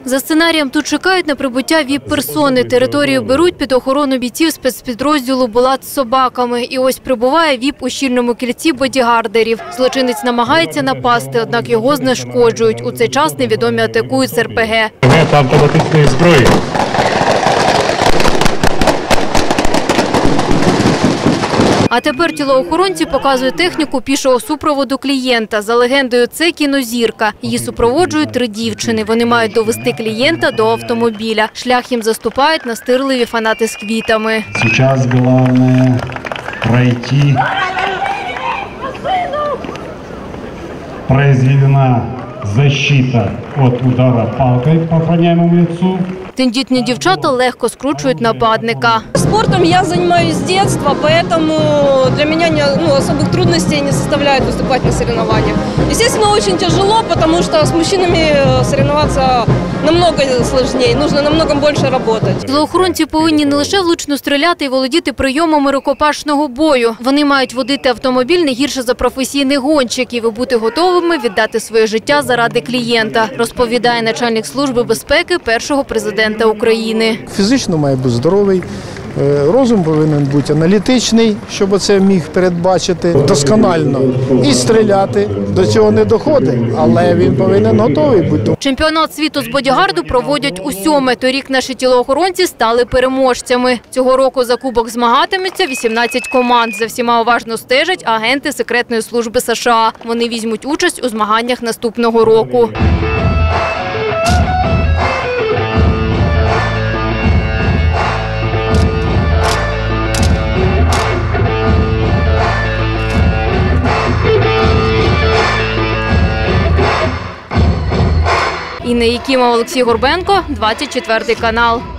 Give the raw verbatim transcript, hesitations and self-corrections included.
За сценарієм тут чекають на прибуття віп-персони. Територію беруть під охорону бійців спецпідрозділу «Булат з собаками». І ось прибуває віп у щільному кільці бодігардерів. Злочинець намагається напасти, однак його знешкоджують. У цей час невідомі атакують з ер пе ге. Це автоматичної зброї. А тепер тілоохоронці показують техніку пішого супроводу клієнта. За легендою, це кінозірка. Її супроводжують три дівчини. Вони мають довести клієнта до автомобіля. Шлях їм заступають настирливі фанати з квітами. Зараз головне пройти. Произведена защита від удара палкою по охороняємому лицу. Тендітні дівчата легко скручують нападника. Спортом я занимаюсь с детства, поэтому для меня не, ну, особых трудностей не составляет выступать на соревнованиях. Естественно, очень тяжело, потому что с мужчинами соревноваться намного сложнее, нужно намного больше работать. Тілоохоронці повинні не лише влучно стріляти і володіти прийомами рукопашного бою. Вони мають водити автомобіль не гірше за професійних гонщиків і бути готовими віддати своє життя заради клієнта, розповідає начальник служби безпеки першого президента України. Фізично має бути здоровий, розум повинен бути аналітичний, щоб це міг передбачити досконально і стріляти. До цього не доходить, але він повинен готовий бути. Чемпіонат світу з бодігарду проводять у сьоме. Торік наші тілоохоронці стали переможцями. Цього року за кубок змагатимуться вісімнадцять команд. За всіма уважно стежать агенти секретної служби США. Вони візьмуть участь у змаганнях наступного року. Інна Якімова, Олексій Горбенко, двадцять четвертий канал.